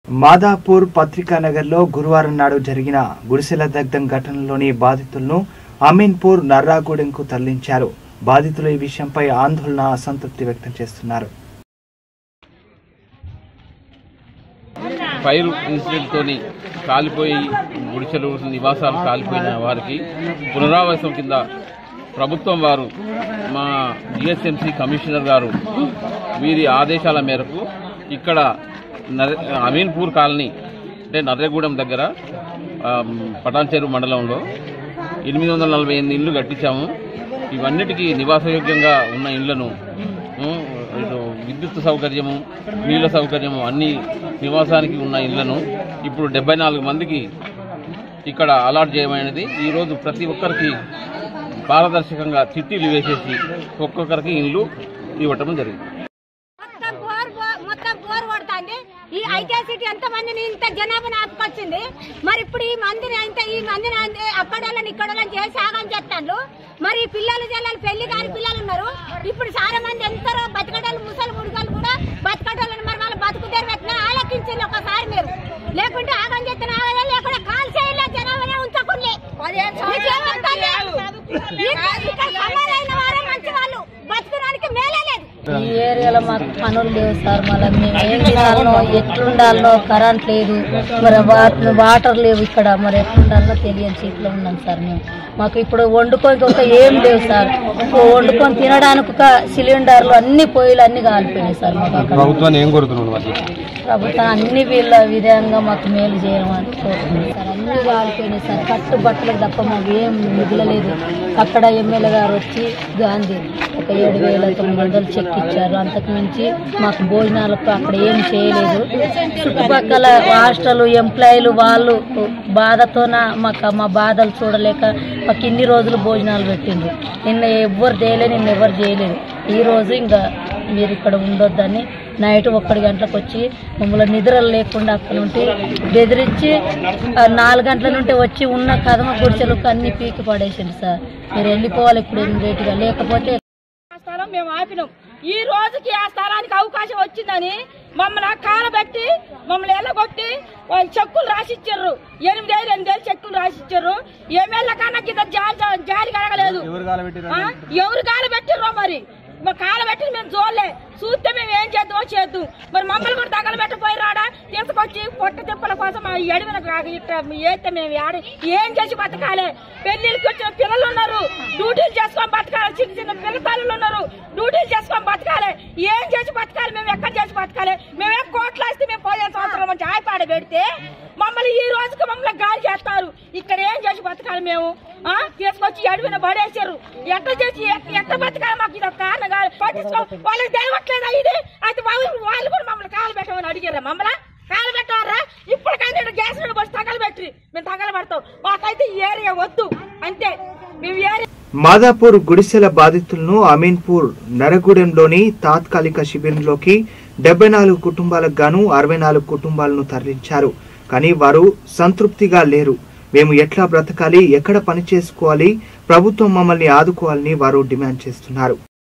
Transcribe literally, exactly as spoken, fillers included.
మాదాపూర్ పత్రికా నగర్లో గురువారం నాడు జరిగిన గుడిసెల దగ్ధం ఘటనలోని బాధితులను అమీన్పూర్ నర్రాగూడెంకు తరలించారు. బాధితులు ఈ విషయంపై ఆందోళన అసంతృప్తి వ్యక్తం చేస్తున్నారు. ఫైర్ ఇన్సిడెంట్ తోని కాలిపోయి గుడిసెలు నివాసాలు కాలిపోయిన వారికి పునరావాసం కింద ప్రభుత్వం వారు మా జిఎస్ఎంసీ కమిషనర్ గారు వీరి ఆదేశాల మేరకు ఇక్కడ అమీన్పూర్ కాలనీ అంటే నర్రగూడెం దగ్గర పటాన్చెరు మండలంలో ఎనిమిది వందల నలభై ఎనిమిది ఇళ్లు కట్టించాము. ఇవన్నిటికీ నివాసయోగ్యంగా ఉన్న ఇళ్లను విద్యుత్ సౌకర్యము నీళ్ల సౌకర్యము అన్ని నివాసానికి ఉన్న ఇళ్లను ఇప్పుడు డెబ్బై నాలుగు మందికి ఇక్కడ అలాట్ చేయమైనది. ఈరోజు ప్రతి ఒక్కరికి పారదర్శకంగా చిట్టీలు వేసేసి ఒక్కొక్కరికి ఇల్లు ఇవ్వటం జరిగింది. ఈ ఐటీ సిటీ ఎంత మందిని ఇంత జనాభాని ఆపుకొచ్చింది. మరి ఇప్పుడు ఈ మందిని ఇంత ఈ మందిని అక్కడోళ్ళని ఇక్కడోళ్ళని చేసి ఆగం చేస్తాను. మరి పిల్లలు జల్లాలు పెళ్లి కాని పిల్లలు ఉన్నారు. ఇప్పుడు చాలా మంది ఎంతరో బతకడాలు ముసలి ముడుగాలు కూడా బతకడాలని మరి వాళ్ళు బతుకుతారు పెట్టినా ఆలోచించండి ఒకసారి మీరు. లేకుంటే ఆగం చేస్తే ఆగలేదు, లేకుండా కాల్ చేయలే, జనాభానే ఉంచకుండా సమానైన వారే మంచి వాళ్ళు బతకడానికి మేలే లేదు. ఈ ఏరియాలో మాకు పనులు లేవు సార్. మళ్ళీ మేము ఏం తినాలో ఎట్లుండాలో కరెంట్ లేదు, మరి వాటర్ లేవు ఇక్కడ, మరి ఎట్లుండాలో తెలియని చీట్లో ఉన్నాం సార్. మేము మాకు ఇప్పుడు వండుకొని ఒక ఏం లేవు సార్. వండుకొని తినడానికి ఒక సిలిండర్లు అన్ని పొయ్యిలు అన్ని కాలిపోయినాయి సార్. మాకు అక్కడ ప్రభుత్వాన్ని ఏం కోరుతున్నాం? ప్రభుత్వం అన్ని వీళ్ళ విధంగా మాకు మేలు చేయమని కోరుతున్నాం సార్. అన్ని కాలిపోయినాయి సార్. కట్టు బట్టలకు తప్ప మాకు ఏం మిగలలేదు. అక్కడ ఎమ్మెల్యే గారు వచ్చి గాంధీ ఒక ఏడు వేల తొమ్మిది వందలు చెక్ ఇచ్చారు. అంతకు మించి మాకు భోజనాలకు అక్కడ ఏం చేయలేదు. చుట్టుపక్కల హాస్టల్ ఎంప్లాయీలు వాళ్ళు బాధతోన మాకు మా బాధలు చూడలేక మాకు ఇన్ని రోజులు భోజనాలు పెట్టిండ్రు. నిన్న ఎవ్వరు చేయలేదు, నిన్న ఎవరు చేయలేదు. ఈరోజు ఇంకా మీరు ఇక్కడ ఉండొద్దని నైట్ ఒక్కడి గంటలకు వచ్చి మమ్మల్ని నిద్రలు లేకుండా అక్కడ నుండి బెదిరించి నాలుగు గంటల నుండి వచ్చి ఉన్న కదమ గుడిసెలకు అన్ని పీకి పడేసింది సార్. మీరు వెళ్ళిపోవాలి ఇప్పుడు ఇమీడియట్గా, లేకపోతే స్థలం మేము ఆపినాం. ఈ రోజుకి ఆ స్థలానికి అవకాశం వచ్చిందని మమ్మల్ని కాలబెట్టి మమ్మల్ని ఎల్లగొట్టి వాళ్ళు చెక్కులు రాసిచ్చారు. ఎనిమిదేళ్ళు ఎనిమిదేళ్ళు చెక్కులు రాసిచ్చారు. ఎమ్మెల్యే కన్నా కింద జారి జారి కడగలేదు. ఎవరు కాలబెట్టిర్రో మరి మా కాలబెట్టి మేము చూడలే. చూస్తే మేము ఏం చేద్దామో చేద్దాం. మరి మమ్మల్ని కూడా తగలబెట్టపోయి రాడా తీసుకొచ్చి పొట్ట తిప్పల కోసం ఎడివిన ఏతే మేము ఆడి ఏం చేసి బతకాలి? పెళ్లికి వచ్చిన పిల్లలు ఉన్నారు, డ్యూటీలు చేసుకొని బతకాలి. చిన్న చిన్న పిల్లలు ఉన్నారు, డ్యూటీలు చేసుకొని బతకాలి. ఏం చేసి బతకాలి? మేము ఎక్కడ చేసి బతకాలి? మేమే కోట్లు వేస్తే మేము పదిహేను సంవత్సరాల నుంచి ఆయిపాడ పెడితే మమ్మల్ని ఈ రోజుకి మమ్మల్ని గాలి చేస్తారు. ఇక్కడ ఏం చేసి బతకాలి? మేము తీసుకొచ్చి అడవిన పడేసారు. ఎట్లా చేసి ఎట్లా బతకాలి? మాకు ఇది ఒక కారణం కాదు. పట్టించుకో వాళ్ళకి తెలియట్లేదా ఇది? అయితే వాళ్ళు కూడా మమ్మల్ని కాలు పెట్టమని అడిగారా? మమ్మల్ని కాలు పెట్టారా? ఇప్పటికైనా గ్యాస్ బస్సు తగలబెట్టి మేము తగలబెడతాం. మాకైతే ఈ ఏరియా వద్దు అంతే. మేము ఏరియా మాదాపూర్ గుడిసెల బాధితులను అమీన్పూర్ నరగూడెంలోని తాత్కాలిక శిబిరంలోకి డెబ్బై నాలుగు కుటుంబాలకు గాను అరవై నాలుగు కుటుంబాలను తరలించారు. కానీ వారు సంతృప్తిగా లేరు. మేము ఎట్లా బ్రతకాలి, ఎక్కడ పని చేసుకోవాలి, ప్రభుత్వం మమ్మల్ని ఆదుకోవాలని వారు డిమాండ్ చేస్తున్నారు.